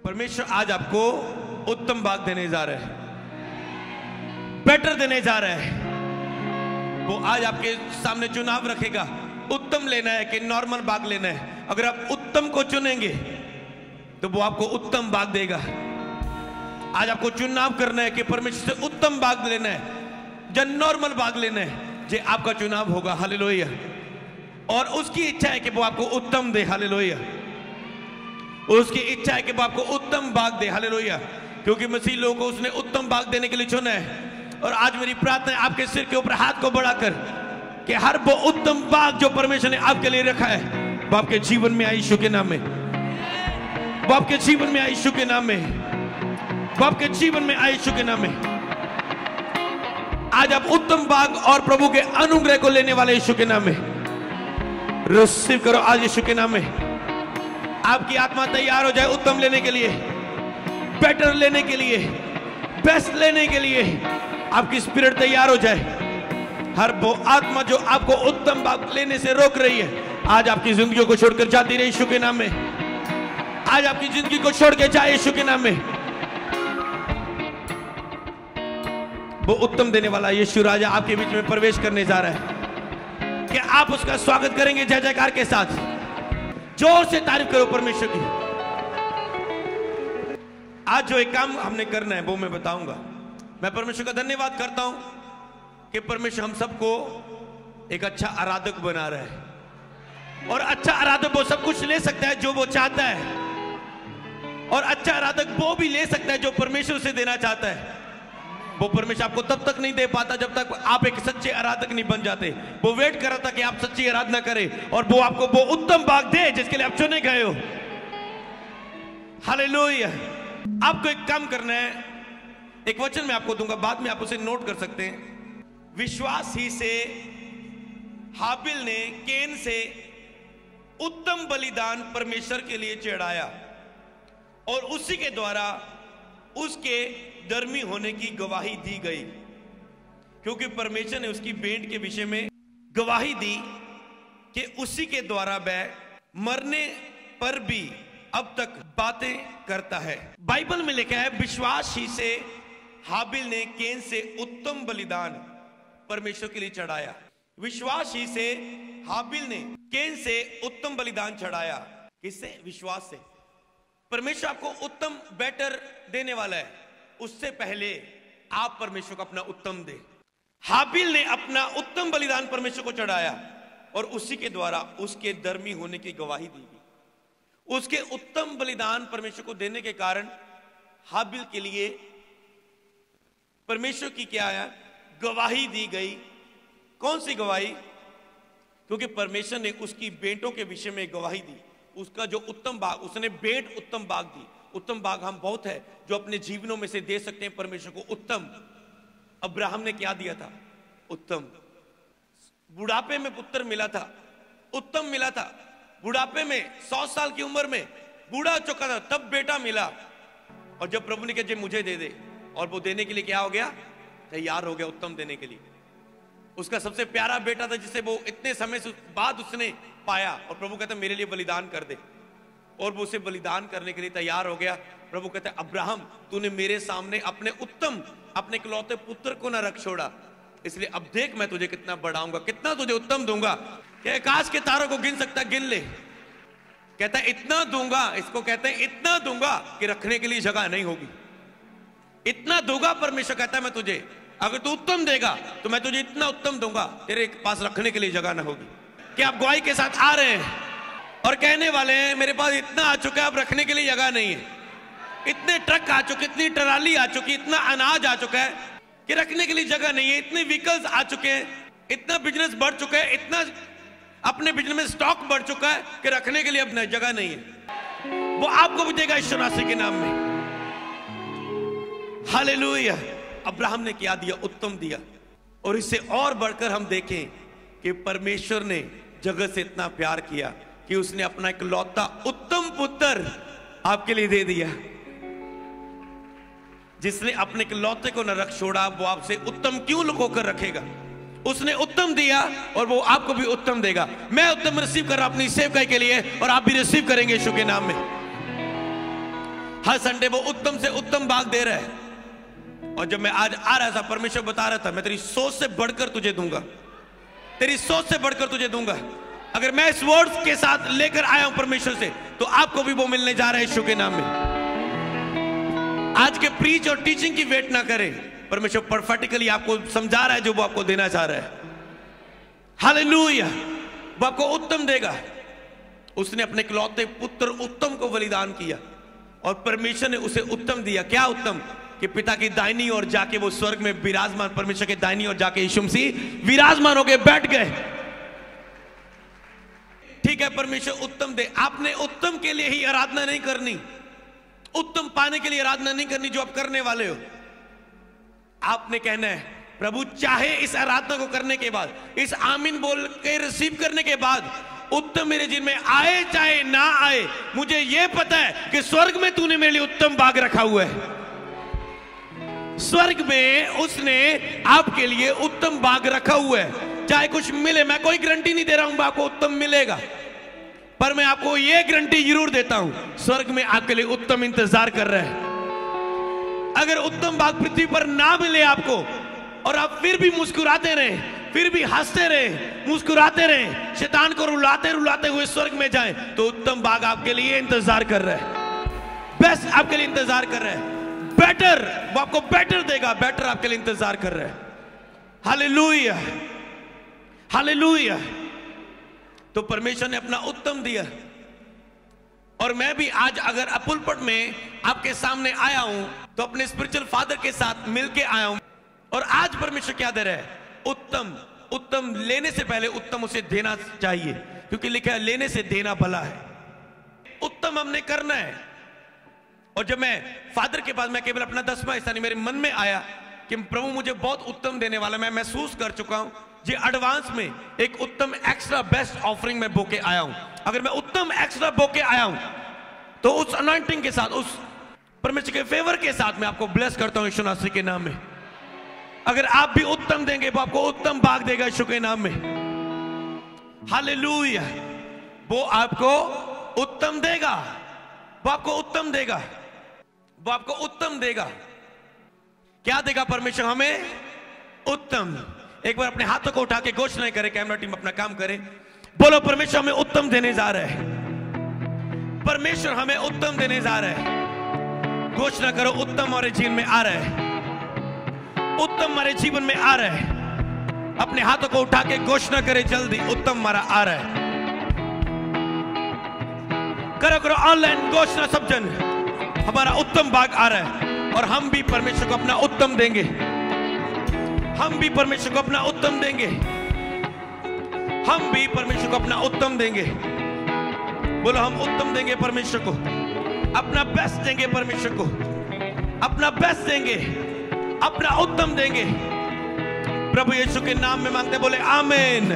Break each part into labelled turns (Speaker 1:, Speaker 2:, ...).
Speaker 1: परमेश्वर आज आपको उत्तम भाग देने जा रहा है, बेटर देने जा रहा है। वो आज आपके सामने चुनाव रखेगा, उत्तम लेना है कि नॉर्मल भाग लेना है। अगर आप उत्तम को चुनेंगे तो वो आपको उत्तम भाग देगा। आज आपको चुनाव करना है कि परमेश्वर से उत्तम भाग लेना है या नॉर्मल भाग लेना है। ये आपका चुनाव होगा। हालेलुया। और उसकी इच्छा है कि वो आपको उत्तम दे। हालेलुया। उसकी इच्छा है कि वो आपको उत्तम भाग दे। हालेलुया। क्योंकि मसीह लोगों को उसने उत्तम भाग देने के लिए चुना है। और आज मेरी प्रार्थना है आपके सिर के ऊपर हाथ को बढ़ाकर कि हर वो उत्तम भाग जो परमेश्वर ने आपके लिए रखा है वो आपके जीवन में आए यीशु के नाम में, वो आपके जीवन में आए यीशु के नाम में, वो आपके जीवन में आए यीशु के नाम में। आज आप उत्तम भाग और प्रभु के अनुग्रह को लेने वाले यीशु के नाम में रिसीव करो। आज यीशु के नाम में आपकी आत्मा तैयार हो जाए उत्तम लेने के लिए, बेटर लेने के लिए, बेस्ट लेने के लिए। आपकी स्पिरिट तैयार हो जाए। हर वो आत्मा जो आपको उत्तम भाग लेने से रोक रही है आज आपकी जिंदगी को छोड़कर जाती रहे यीशु के नाम में। आज आपकी जिंदगी को छोड़ के जाए यीशु के नाम में। वो उत्तम देने वाला यीशु राजा आपके बीच में प्रवेश करने जा रहा है। क्या आप उसका स्वागत करेंगे जय जयकार के साथ? जोर से तारीफ करो परमेश्वर की। आज जो एक काम हमने करना है वो मैं बताऊंगा। मैं परमेश्वर का धन्यवाद करता हूं कि परमेश्वर हम सबको एक अच्छा आराधक बना रहा है। और अच्छा आराधक वो सब कुछ ले सकता है जो वो चाहता है, और अच्छा आराधक वो भी ले सकता है जो परमेश्वर से देना चाहता है। वो परमेश्वर आपको तब तक नहीं दे पाता जब तक आप एक सच्चे आराधक नहीं बन जाते। वो वेट कर रहा था कि आप सच्ची आराधना करें और वो आपको वो उत्तम भाग दे जिसके लिए आप चुने गए हो। हालेलुया। आपको एक काम करना है, एक वचन मैं आपको दूंगा, बाद में आप उसे नोट कर सकते हैं। विश्वास ही से हाबिल ने कैन से उत्तम बलिदान परमेश्वर के लिए चढ़ाया और उसी के द्वारा उसके धर्मी होने की गवाही दी गई, क्योंकि परमेश्वर ने उसकी भेंट के विषय में गवाही दी कि उसी के द्वारा वह मरने पर भी अब तक बातें करता है। बाइबल में लिखा है विश्वास ही से हाबिल ने कैन से उत्तम बलिदान परमेश्वर के लिए चढ़ाया। विश्वास ही से हाबिल ने कैन से उत्तम बलिदान चढ़ाया। किससे? विश्वास से। परमेश्वर आपको उत्तम बेटर देने वाला है। उससे पहले आप परमेश्वर को अपना उत्तम दे। हाबिल ने अपना उत्तम बलिदान परमेश्वर को चढ़ाया और उसी के द्वारा उसके धर्मी होने की गवाही दी गई। उसके उत्तम बलिदान परमेश्वर को देने के कारण हाबिल के लिए परमेश्वर की क्या है? गवाही दी गई। कौन सी गवाही? क्योंकि परमेश्वर ने उसकी बेटों के विषय में गवाही दी। उसका जो उत्तम भाग, उसने बेट उत्तम भाग दी। उत्तम भाग हम बहुत है जो अपने जीवनों में से दे सकते हैं परमेश्वर को उत्तम। अब्राहम ने क्या दिया था? उत्तम। बुढ़ापे में पुत्र मिला था, उत्तम मिला था। बुढ़ापे में 100 साल की उम्र में बूढ़ा चुका था, तब बेटा मिला। और जब प्रभु ने कहा जे मुझे दे दे, और वो देने के लिए क्या हो गया? तैयार हो गया उत्तम देने के लिए। उसका सबसे प्यारा बेटा था जिसे वो इतने समय से बाद उसने पाया, और प्रभु कहता मेरे लिए बलिदान कर दे, और वो उसे बलिदान करने के लिए तैयार हो गया। प्रभु कहता है अब्राहम तूने मेरे सामने अपने उत्तम, अपने इकलौते पुत्र को ना रख छोड़ा, इसलिए अब देख मैं तुझे कितना बढ़ाऊंगा, कितना तुझे उत्तम दूंगा। क्या आकाश के तारों को गिन सकता? गिन ले। कहता है इतना दूंगा, इसको कहते हैं इतना दूंगा कि रखने के लिए जगह नहीं होगी। इतना दूंगा परमेश्वर कहता है मैं तुझे, अगर तू उत्तम देगा तो मैं तुझे इतना उत्तम दूंगा तेरे पास रखने के लिए जगह ना होगी। क्या आप गवाही के साथ आ रहे हैं और कहने वाले हैं मेरे पास इतना आ चुका है अब रखने के लिए जगह नहीं है? इतने ट्रक आ चुके, इतनी ट्राली आ चुकी, इतना अनाज आ चुका है कि रखने के लिए जगह नहीं है। इतने व्हीकल्स आ चुके हैं, इतना बिजनेस बढ़ चुका है, इतना अपने बिजनेस में स्टॉक बढ़ चुका है कि रखने के लिए अब जगह नहीं है। वो आपको भी देगा ईश्वर मसीह के नाम में। हालेलुया। अब्राहम ने क्या दिया? उत्तम दिया। और इससे और बढ़कर हम देखें कि परमेश्वर ने जगत से इतना प्यार किया कि उसने अपना इकलौता उत्तम पुत्र आपके लिए दे दिया। जिसने अपने इकलौते को न रख छोड़ा वो आपसे उत्तम क्यों लुको कर रखेगा? उसने उत्तम दिया और वो आपको भी उत्तम देगा। मैं उत्तम रिसीव कर रहा हूं अपनी सेवकाई के लिए, और आप भी रिसीव करेंगे यीशु के नाम में। हर संडे वो उत्तम से उत्तम भाग दे रहा है। और जब मैं आज आ रहा था, परमेश्वर बता रहा था, मैं तेरी सोच से बढ़कर तुझे दूंगा, तेरी सोच से बढ़कर तुझे दूंगा। अगर मैं इस वर्ड के साथ लेकर आया हूं परमेश्वर से, तो आपको भी वो मिलने जा रहा है यीशु के नाम में। आज के प्रीच और टीचिंग की वेट ना करें, परमेश्वर परफेक्टली आपको समझा रहा है जो वो आपको देना चाह रहा है। हालेलुया। वो आपको उत्तम देगा। उसने अपने इकलौते पुत्र उत्तम को बलिदान किया और परमेश्वर ने उसे उत्तम दिया। क्या उत्तम? कि पिता की दाहिनी ओर जाके वो स्वर्ग में विराजमान, परमेश्वर के दाहिनी ओर जाके यीशु मसीह विराजमान होके बैठ गए। ठीक है, परमेश्वर उत्तम दे। आपने उत्तम के लिए ही आराधना नहीं करनी, उत्तम पाने के लिए आराधना नहीं करनी जो आप करने वाले हो। आपने कहना है प्रभु, चाहे इस आराधना को करने के बाद, इस आमीन बोल के रिसीव करने के बाद उत्तम मेरे जीवन में आए चाहे ना आए, मुझे यह पता है कि स्वर्ग में तूने मेरे लिए उत्तम भाग रखा हुआ है। स्वर्ग में उसने आपके लिए उत्तम भाग रखा हुआ है। चाहे कुछ मिले, मैं कोई गारंटी नहीं दे रहा हूं आपको उत्तम मिलेगा, पर मैं आपको यह गारंटी जरूर देता हूं, स्वर्ग में आपके लिए उत्तम इंतजार कर रहा है। अगर उत्तम भाग पृथ्वी पर ना मिले आपको और आप फिर भी मुस्कुराते रहे, फिर भी हंसते रहे, मुस्कुराते रहे, शैतान को रुलाते रुलाते हुए स्वर्ग में जाएं, तो उत्तम भाग आपके लिए इंतजार कर रहा है। बेस्ट आपके लिए इंतजार कर रहा है। बेटर, वो आपको बेटर देगा। बेटर आपके लिए इंतजार कर रहा है। Hallelujah, hallelujah. तो परमेश्वर ने अपना उत्तम दिया। और मैं भी आज अगर पुलपट में आपके सामने आया हूं, तो अपने स्पिरिचुअल फादर के साथ मिलके आया हूं। और आज परमेश्वर क्या दे रहा है? उत्तम। उत्तम लेने से पहले उत्तम उसे देना चाहिए, क्योंकि लिखा है लेने से देना भला है। उत्तम हमने करना है। और जब मैं फादर के पास, मैं केवल अपना 10वां हिस्सा नहीं, मेरे मन में आया कि प्रभु मुझे बहुत उत्तम देने वाला, मैं महसूस कर चुका हूं जी, एडवांस में एक उत्तम एक्स्ट्रा बेस्ट ऑफरिंग में बोके आया हूं। अगर मैं उत्तम एक्स्ट्रा बोके आया हूं, तो उस अनॉइंटिंग के साथ, उस परमेश्वर के फेवर के साथ मैं आपको ब्लेस करता हूं यीशु मसीह के नाम में। अगर आप भी उत्तम देंगे, वो आपको उत्तम भाग देगा यीशु के नाम में। हालेलुया। वो आपको उत्तम देगा, वो आपको उत्तम देगा, वो आपको उत्तम देगा। क्या देगा परमेश्वर हमें? उत्तम। एक बार अपने हाथों को उठा के घोषणा करें, कैमरा टीम अपना काम करे, बोलो परमेश्वर हमें उत्तम देने जा रहा है। परमेश्वर हमें उत्तम देने जा रहा है। घोषणा करो, उत्तम हमारे जीवन में आ रहा है, उत्तम हमारे जीवन में आ रहा है। अपने हाथों को उठा के घोषणा करें जल्दी, उत्तम हमारा आ रहा है। करो करो ऑनलाइन घोषणा सब जन, हमारा उत्तम भाग आ रहा है। और हम भी परमेश्वर को अपना उत्तम देंगे, हम भी परमेश्वर को अपना उत्तम देंगे, हम भी परमेश्वर को अपना उत्तम देंगे। बोलो, हम उत्तम देंगे परमेश्वर को, अपना बेस्ट देंगे परमेश्वर को, अपना बेस्ट देंगे, अपना उत्तम देंगे। प्रभु यीशु के नाम में मांगते, बोले आमीन,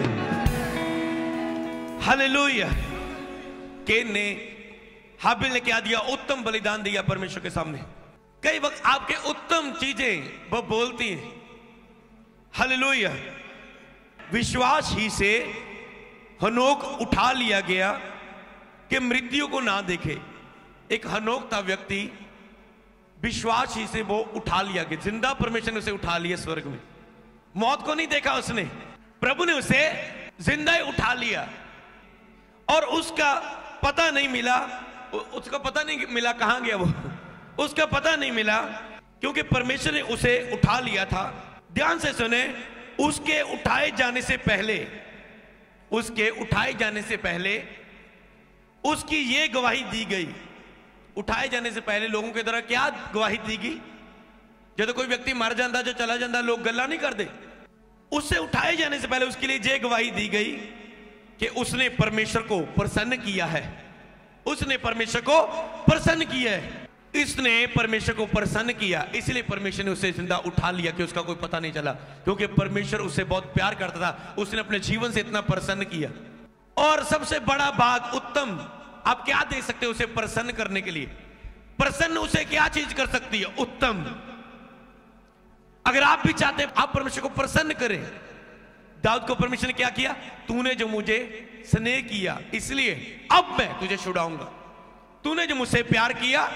Speaker 1: हालेलुया। केन ने हाबिल ने क्या दिया? उत्तम बलिदान दिया परमेश्वर के सामने। कई वक्त आपके उत्तम चीजें वो बोलती हैं। हालेलुया। विश्वास ही से हनोक उठा लिया गया कि मृत्यु को ना देखे। एक हनोक था व्यक्ति, विश्वास ही से वो उठा लिया गया, जिंदा परमेश्वर ने उसे उठा लिया स्वर्ग में। मौत को नहीं देखा उसने, प्रभु ने उसे जिंदा ही उठा लिया। और उसका पता नहीं मिला, उसका पता नहीं मिला कहां गया वो, उसका पता नहीं मिला, क्योंकि परमेश्वर ने उसे उठा लिया था। ध्यान से सुने, उसके उठाए जाने से पहले, उसके उठाए जाने से पहले उसकी ये गवाही दी गई। उठाए जाने से पहले लोगों के द्वारा क्या गवाही दी गई? जब कोई व्यक्ति मर जाता, जो चला जाता, लोग गल्ला नहीं करते। उससे उठाए जाने से पहले उसके लिए ये गवाही दी गई कि उसने परमेश्वर को प्रसन्न किया है, उसने परमेश्वर को प्रसन्न किया है। इसने परमेश्वर को प्रसन्न किया, इसलिए परमेश्वर ने उसे जिंदा उठा लिया कि उसका कोई पता नहीं चला, क्योंकि परमेश्वर उससे बहुत प्यार करता था। उसने अपने जीवन से इतना प्रसन्न किया। और सबसे बड़ा भाग उत्तम, आप क्या दे सकते हो उसे प्रसन्न करने के लिए? प्रसन्न उसे क्या चीज कर सकती है? उत्तम। अगर आप भी चाहते हैं आप परमेश्वर को प्रसन्न करें, दाऊद को परमेश्वर ने क्या किया? तूने जो मुझे स्नेह किया, इसलिए अब मैं तुझे छुड़ाऊंगा। तूने जो मुझसे प्यार किया,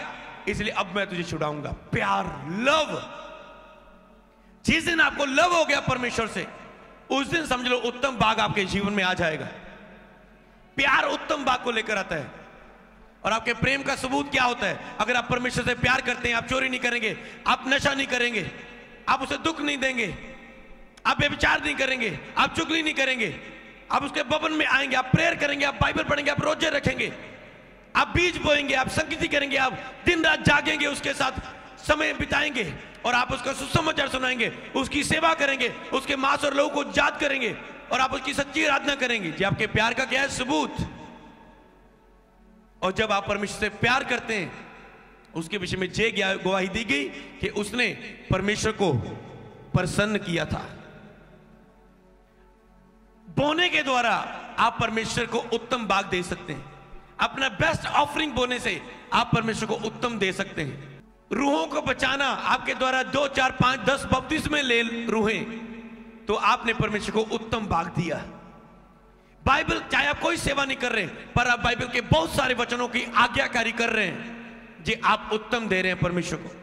Speaker 1: इसलिए अब मैं तुझे छुड़ाऊंगा। प्यार, लव। जिस दिन आपको लव हो गया परमेश्वर से, उस दिन समझ लो उत्तम बाग आपके जीवन में आ जाएगा। प्यार उत्तम बाग को लेकर आता है। और आपके प्रेम का सबूत क्या होता है? अगर आप परमेश्वर से प्यार करते हैं, आप चोरी नहीं करेंगे, आप नशा नहीं करेंगे, आप उसे दुख नहीं देंगे, आप व्यभिचार नहीं करेंगे, आप चुगली नहीं करेंगे, आप उसके भवन में आएंगे, आप प्रेयर करेंगे, आप बाइबल पढ़ेंगे, आप रोजे रखेंगे, आप बीज बोएंगे, आप संगीति करेंगे, आप दिन रात जागेंगे, उसके साथ समय बिताएंगे और आप उसका सुसमाचार सुनाएंगे, उसकी सेवा करेंगे, उसके मांस और लहू को याद करेंगे और आप उसकी सच्ची आराधना करेंगे। जी आपके प्यार का क्या है? सबूत। और जब आप परमेश्वर से प्यार करते हैं, उसके विषय में जे गवाही दी गई कि उसने परमेश्वर को प्रसन्न किया था। बोने के द्वारा आप परमेश्वर को उत्तम बाग दे सकते हैं। अपना बेस्ट ऑफरिंग बोने से आप परमेश्वर को उत्तम दे सकते हैं। रूहों को बचाना, आपके द्वारा 2, 4, 5, 10 बपतिस्मे ले रूहें, तो आपने परमेश्वर को उत्तम बाग दिया। बाइबल, चाहे आप कोई सेवा नहीं कर रहे पर आप बाइबल के बहुत सारे वचनों की आज्ञाकारी कर रहे हैं, जी आप उत्तम दे रहे हैं परमेश्वर को।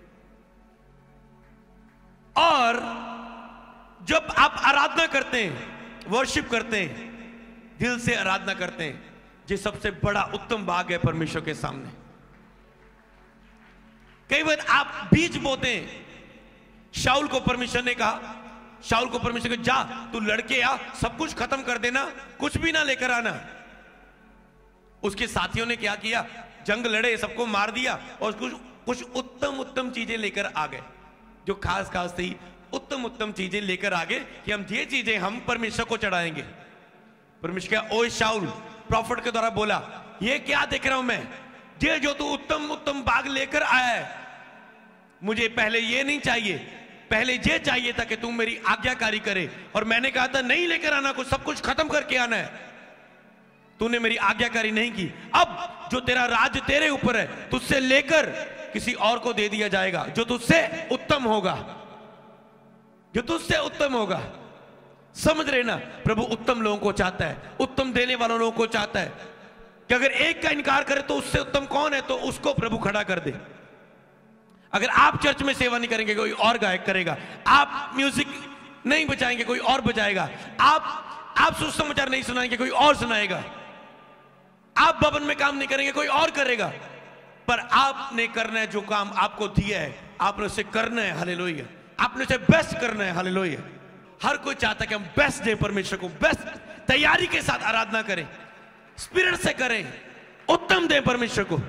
Speaker 1: और जब आप आराधना करते हैं, वर्शिप करते हैं, दिल से आराधना करते हैं, ये सबसे बड़ा उत्तम बाग है परमेश्वर के सामने। कई बार आप बीज बोते हैं। शाऊल को परमेश्वर ने कहा, शाऊल को परमेश्वर ने जा तू लड़के आ, सब कुछ खत्म कर देना, कुछ भी ना लेकर आना। उसके साथियों ने क्या किया? जंग लड़े, सबको मार दिया और कुछ उत्तम उत्तम चीजें लेकर आ गए, जो खास खास थी, उत्तम उत्तम चीजें लेकर आ गए कि हम ये चीजें हम परमेश्वर को चढ़ाएंगे। परमेश्वर क्या, ओ शाऊल, प्रॉफिट के द्वारा बोला, ये क्या देख रहा हूं मैं? ये जो तू उत्तम उत्तम बाग लेकर आया है, मुझे पहले ये नहीं चाहिए, पहले ये चाहिए था कि तू मेरी आज्ञाकारी करे। और मैंने कहा था नहीं लेकर आना, कुछ सब कुछ खत्म करके आना है, तूने मेरी आज्ञाकारी नहीं की। अब जो तेरा राज तेरे ऊपर है, तुझसे लेकर किसी और को दे दिया जाएगा जो तुझसे उत्तम होगा, जो तुझसे उत्तम होगा। समझ रहे ना? प्रभु उत्तम लोगों को चाहता है, उत्तम देने वालों लोगों को चाहता है कि अगर एक का इनकार करे तो उससे उत्तम कौन है, तो उसको प्रभु खड़ा कर दे। अगर आप चर्च में सेवा नहीं करेंगे, कोई और गायक करेगा। आप म्यूजिक नहीं बजाएंगे, कोई और बजाएगा। आप सुसमाचार नहीं सुनाएंगे, कोई और सुनाएगा। आप भवन में काम नहीं करेंगे, कोई और करेगा। पर आपने करना है जो काम आपको दिया है, आपने उसे करना है। हालेलुया। आपने उसे बेस्ट करना है। हालेलुया। हर कोई चाहता है कि हम बेस्ट दें परमेश्वर को, बेस्ट तैयारी के साथ आराधना करें, स्पिरिट से करें, उत्तम दें परमेश्वर को।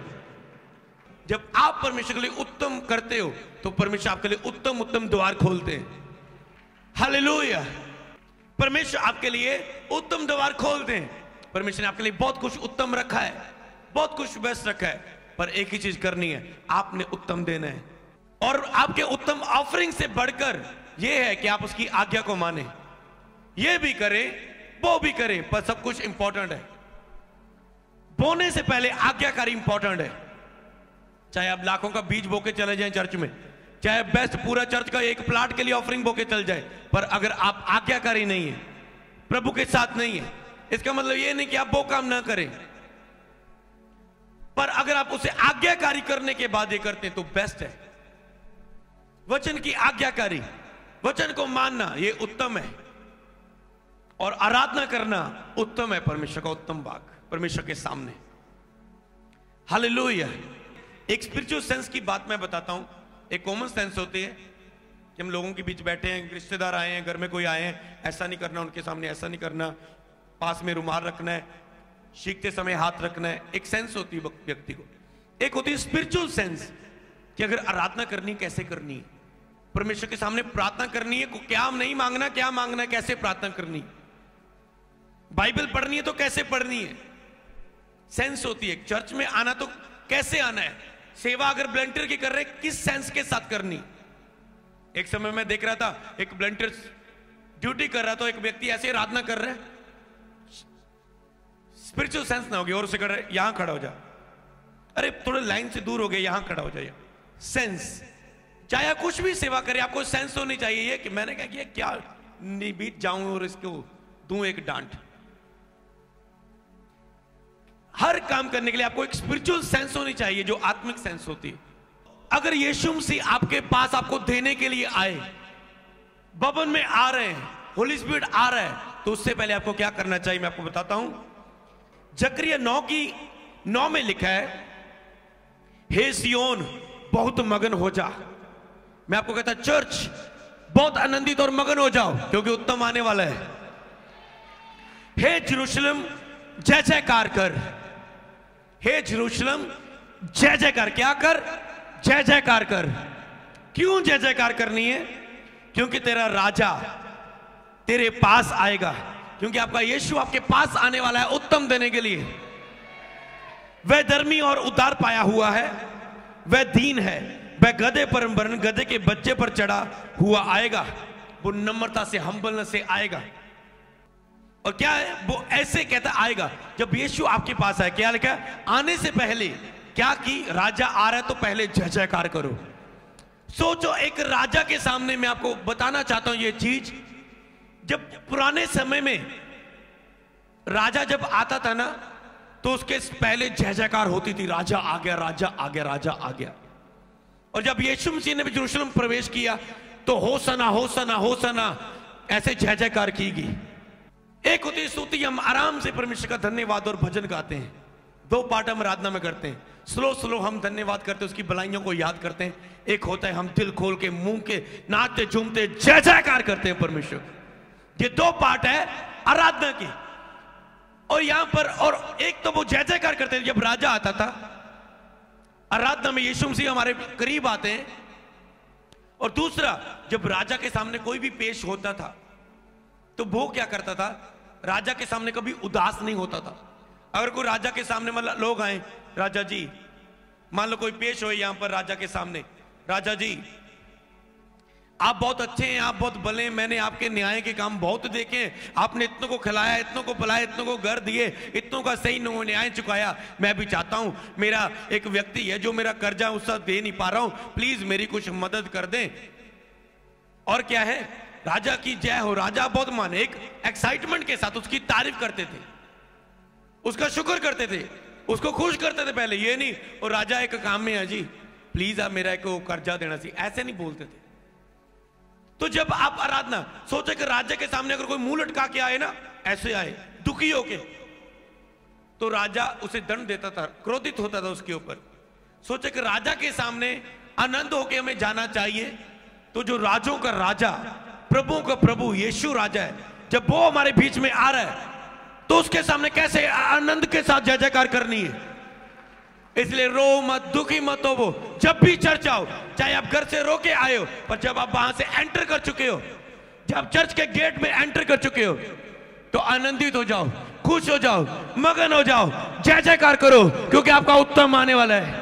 Speaker 1: जब आप परमेश्वर के लिए उत्तम करते हो तो परमेश्वर आपके लिए उत्तम उत्तम द्वार खोलते हैं। हालेलुया। परमेश्वर आपके लिए उत्तम द्वार खोलते हैं। परमेश्वर ने आपके लिए बहुत कुछ उत्तम रखा है, बहुत कुछ बेस्ट रखा है, पर एक ही चीज करनी है, आपने उत्तम देना है। और आपके उत्तम ऑफरिंग से बढ़कर यह है कि आप उसकी आज्ञा को माने। ये भी करें, वो भी करें, पर सब कुछ इंपॉर्टेंट है। बोने से पहले आज्ञाकारी इंपॉर्टेंट है। चाहे आप लाखों का बीज बोके चले जाएं चर्च में, चाहे बेस्ट पूरा चर्च का एक प्लाट के लिए ऑफरिंग बोके चल जाए, पर अगर आप आज्ञाकारी नहीं है, प्रभु के साथ नहीं है, इसका मतलब ये नहीं कि आप वो काम ना करें, पर अगर आप उसे आज्ञाकारी करने के बाद ये करते हैं तो बेस्ट है। वचन की आज्ञाकारी, वचन को मानना, ये उत्तम है। और आराधना करना उत्तम है, परमेश्वर का उत्तम बाग परमेश्वर के सामने। हालेलुया। एक स्पिरिचुअल सेंस की बात मैं बताता हूं। एक कॉमन सेंस होती है कि हम लोगों के बीच बैठे हैं, रिश्तेदार आए हैं, घर में कोई आए हैं, ऐसा नहीं करना उनके सामने, ऐसा नहीं करना, पास में रुमाल रखना है, सीखते समय हाथ रखना है। एक सेंस होती है व्यक्ति को। एक होती है स्पिरिचुअल सेंस कि अगर आराधना करनी कैसे करनी है, परमेश्वर के सामने प्रार्थना करनी है, क्या नहीं मांगना, क्या मांगना है, कैसे प्रार्थना करनी, बाइबल पढ़नी है तो कैसे पढ़नी है, सेंस होती है। चर्च में आना तो कैसे आना है, सेवा अगर वॉलंटियर की कर रहे किस सेंस के साथ करनी। एक समय मैं देख रहा था, एक वॉलंटियर ड्यूटी कर रहा था, एक व्यक्ति ऐसे आराधना कर रहा है, स्पिरिचुअल सेंस ना होगी और उसे कर रहे यहां खड़ा हो जा, अरे थोड़े लाइन से दूर हो गए, यहां खड़ा हो जाइए। सेंस, चाहे कुछ भी सेवा करे आपको सेंस होनी चाहिए। ये कि मैंने कहा कि क्या नहीं बीत जाऊं और इसको दूं एक डांट। हर काम करने के लिए आपको एक स्पिरिचुअल सेंस होनी चाहिए, जो आत्मिक सेंस होती है। अगर यीशु मसीह आपके पास आपको देने के लिए आए, भवन में आ रहे हैं, होली स्पिरिट आ रहा है, तो उससे पहले आपको क्या करना चाहिए मैं आपको बताता हूं। जकरिया 9:9 में लिखा है, हे सियोन बहुत मगन हो जा। मैं आपको कहता चर्च बहुत आनंदित और मगन हो जाओ, क्योंकि उत्तम आने वाला है। हे यरूशलेम जय जयकार कर। हे यरूशलेम जय जयकार क्या कर? जय जयकार कर। क्यों जय जयकार करनी है? क्योंकि तेरा राजा तेरे पास आएगा, क्योंकि आपका यीशु आपके पास आने वाला है उत्तम देने के लिए। वह धर्मी और उद्धार पाया हुआ है, वह दीन है, वह गधे पर वरन गधे के बच्चे पर चढ़ा हुआ आएगा। वो नम्रता से, हम्बलनेस से आएगा। और क्या है वो ऐसे कहता आएगा जब यीशु आपके पास आए। क्या लिखा? आने से पहले क्या कि राजा आ रहा है तो पहले जय जयकार करो। सोचो एक राजा के सामने, मैं आपको बताना चाहता हूं ये चीज, जब पुराने समय में राजा जब आता था ना, तो उसके पहले जय जयकार होती थी, राजा आ गया, राजा आ गया, राजा आ गया। और जब यीशु मसीह ने भी यरूशलेम प्रवेश किया तो होसना होसना होसना ऐसे जय जयकार की गई। एक होती स्तुति, हम आराम से परमेश्वर का धन्यवाद और भजन गाते हैं। 2 पार्ट हम आराधना में करते हैं। स्लो हम धन्यवाद करते हैं, उसकी भलाइयों को याद करते हैं। एक होता है हम दिल खोल के मुंह के नाचते झूमते जय जयकार करते हैं परमेश्वर। ये 2 पार्ट है आराधना की। और यहां पर और एक तो वो जय जयकार करते हैं जब राजा आता था आराधना में, यीशु मसीह हमारे करीब आते हैं। और दूसरा, जब राजा के सामने कोई भी पेश होता था तो वो क्या करता था, राजा के सामने कभी उदास नहीं होता था। अगर कोई राजा के सामने मतलब लोग आए, राजा जी, मान लो कोई पेश हो यहां पर राजा के सामने, राजा जी आप बहुत अच्छे हैं, आप बहुत भले हैं, मैंने आपके न्याय के काम बहुत देखे हैं, आपने इतनों को खिलाया, इतनों को पिलाया, इतनों को घर दिए, इतनों का सही न्याय चुकाया। मैं भी चाहता हूं, मेरा एक व्यक्ति है जो मेरा कर्जा उसका दे नहीं पा रहा हूं, प्लीज मेरी कुछ मदद कर दें। और क्या है, राजा की जय हो, राजा बहुत माने, एक एक्साइटमेंट के साथ उसकी तारीफ करते थे, उसका शुक्र करते थे, उसको खुश करते थे। पहले ये नहीं और राजा एक काम में है जी, प्लीज आप मेरा एक कर्जा देना चाहिए, ऐसे नहीं बोलते थे। तो जब आप आराधना सोचे कि राजा के सामने अगर कोई मुंह लटका के आए ना, ऐसे आए दुखी होके, तो राजा उसे दंड देता था, क्रोधित होता था उसके ऊपर। सोचे कि राजा के सामने आनंद होके हमें जाना चाहिए। तो जो राजों का राजा, प्रभुओं का प्रभु यीशु राजा है, जब वो हमारे बीच में आ रहा है तो उसके सामने कैसे आनंद के साथ जय जयकार करनी है। इसलिए रो मत, दुखी मत हो। वो जब भी चर्च आओ, चाहे आप घर से रो के आए हो, पर जब आप वहां से एंटर कर चुके हो, जब चर्च के गेट में एंटर कर चुके हो, तो आनंदित हो जाओ, खुश हो जाओ, मगन हो जाओ, जय जयकार करो, क्योंकि आपका उत्तम आने वाला है।